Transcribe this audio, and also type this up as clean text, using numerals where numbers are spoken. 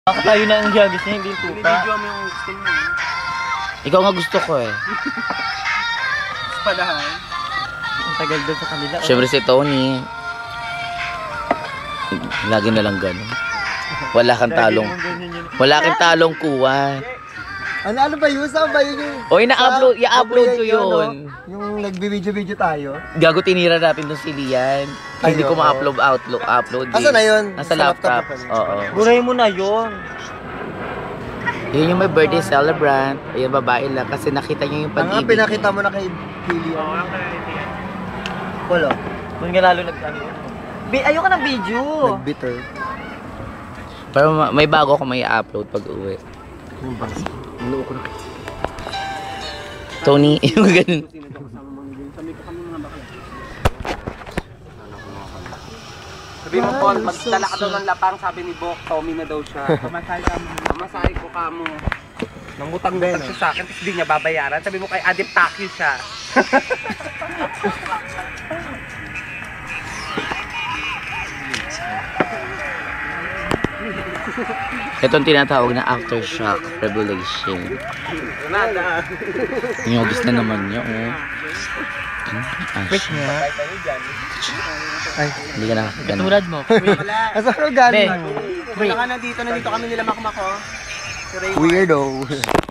Baka tayo na ang hiyagis niya, hindi yung tuta. Binidyo mo yung gusto mo. Ikaw nga gusto ko eh. Padahan. Ang tagal doon sa kanila. Siyempre si Tony. Lagi na lang ganun. Wala kang talong. Wala kang talong kuha. Ano ba yun? Saan ba yun yung... O, i-upload ko yun. Yung nagbi-video tayo. Gago tinira natin dun si Lian. Hindi ko ma-upload upload. Asa na yun? Nasa laptop. Oo. Buray mo na yun. Yun yung may birthday celebrant. Ayun, babae lang. Kasi nakita niyo yung Ang nga pag-ibig. pinakita mo na kay Pili. Wala. Doon nga lalo nag-ano yun. Ayoko ng video. Nag-bitter. Pero may bago ako may upload pag uwi. Ano ko na. Tony, yung ganun. Sabi mo, Paul, magdala ka daw ng lapang, sabi ni Bok, Tommy na daw siya. Pamasahe ka mo. Pamasahe ko ka mo. Nangutang din siya sa akin, tapos di niya babayaran. Sabi mo kay Adip Takyo siya. Ito ang tinatawag na aftershock revelation. Nada. Nyogis na naman niya, oh. Quick nga. Ay, Hindi ka nakakagano. Katulad mo. asa ko galing? Wala ka na dito kami nila Makmako. Weirdo.